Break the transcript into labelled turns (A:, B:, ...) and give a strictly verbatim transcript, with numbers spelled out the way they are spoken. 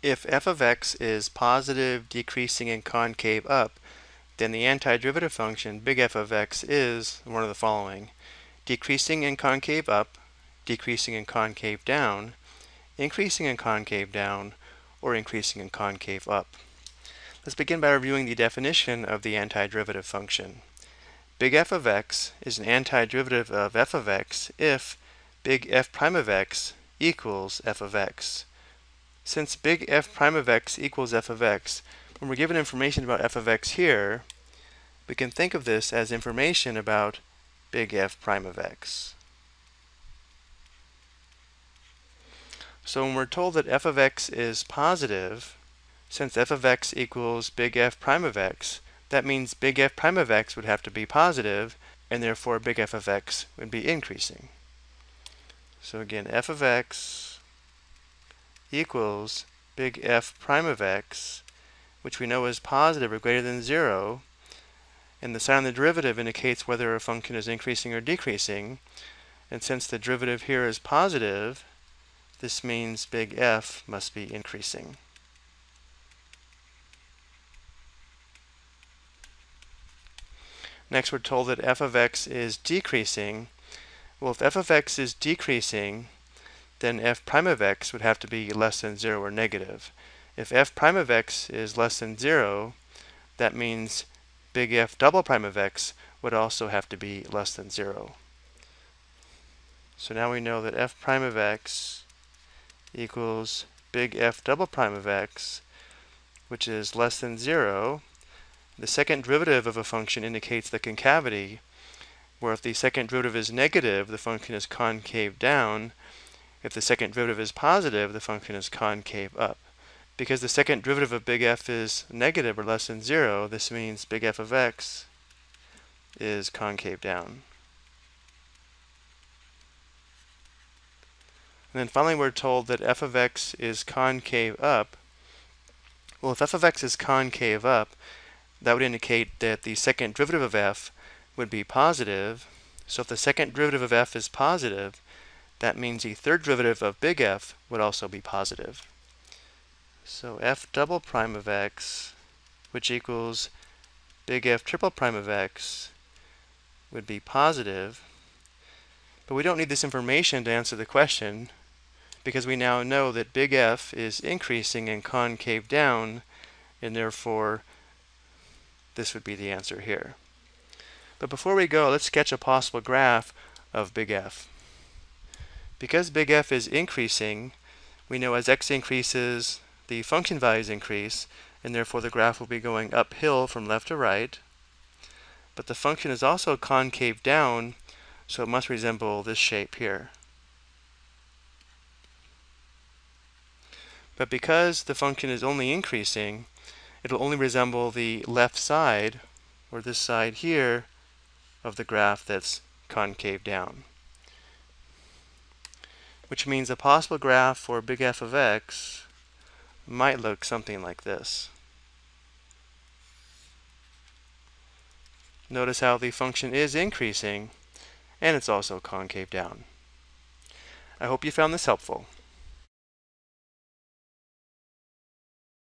A: If f of x is positive, decreasing, and concave up, then the antiderivative function, big F of x, is one of the following: decreasing and concave up, decreasing and concave down, increasing and concave down, or increasing and concave up. Let's begin by reviewing the definition of the antiderivative function. Big F of x is an antiderivative of f of x if big F prime of x equals f of x. Since big F prime of x equals f of x, when we're given information about f of x here, we can think of this as information about big F prime of x. So when we're told that f of x is positive, since f of x equals big F prime of x, that means big F prime of x would have to be positive, and therefore big F of x would be increasing. So again, f of x equals big F prime of x, which we know is positive or greater than zero, and the sign of the derivative indicates whether a function is increasing or decreasing, and since the derivative here is positive, this means big F must be increasing. Next, we're told that f of x is decreasing. Well, if f of x is decreasing, then f prime of x would have to be less than zero or negative. If f prime of x is less than zero, that means big F double prime of x would also have to be less than zero. So now we know that f prime of x equals big F double prime of x, which is less than zero. The second derivative of a function indicates the concavity, where if the second derivative is negative, the function is concave down. If the second derivative is positive, the function is concave up. Because the second derivative of big F is negative or less than zero, this means big F of x is concave down. And then finally we're told that f of x is concave up. Well, if f of x is concave up, that would indicate that the second derivative of f would be positive. So if the second derivative of f is positive, that means the third derivative of big F would also be positive. So f double prime of x, which equals big F triple prime of x, would be positive. But we don't need this information to answer the question, because we now know that big F is increasing and concave down, and therefore this would be the answer here. But before we go, let's sketch a possible graph of big F. Because big F is increasing, we know as x increases, the function values increase, and therefore the graph will be going uphill from left to right. But the function is also concave down, so it must resemble this shape here. But because the function is only increasing, it'll only resemble the left side, or this side here, of the graph that's concave down. Which means a possible graph for big F of x might look something like this. Notice how the function is increasing, and it's also concave down. I hope you found this helpful.